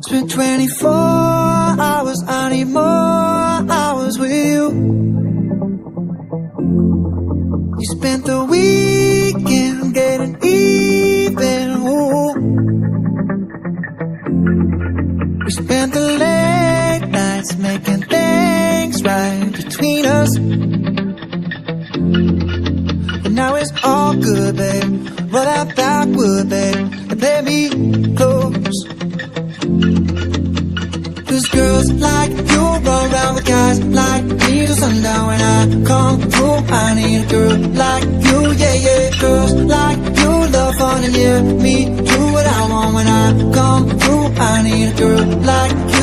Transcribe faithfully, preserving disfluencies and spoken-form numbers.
It's been twenty-four hours, I need more hours with you. We spent the weekend getting even, ooh. We spent the late nights making things right between us. And now it's all good, babe. Roll that backward, babe, and play me close. Cause girls like you run around with guys like me till sundown. When I come through, I need a girl like you, yeah, yeah. Girls like you love fun and yeah, me do what I want. When I come through, I need a girl like you.